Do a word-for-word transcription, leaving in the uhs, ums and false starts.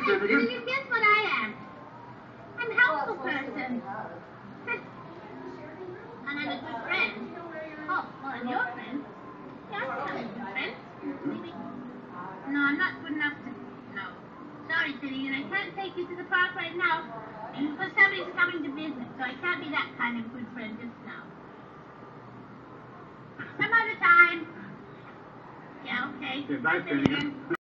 Finnegan? Guess what I am? I'm a helpful person. And I'm a good friend. Oh, well, I'm your friend. Yeah, I'm a good friend. Maybe. No, I'm not good enough to... No. Sorry, Finnegan, I can't take you to the park right now. Because somebody's coming to visit, so I can't be that kind of good friend just now. Some other time. Yeah, okay. Goodbye, Finnegan.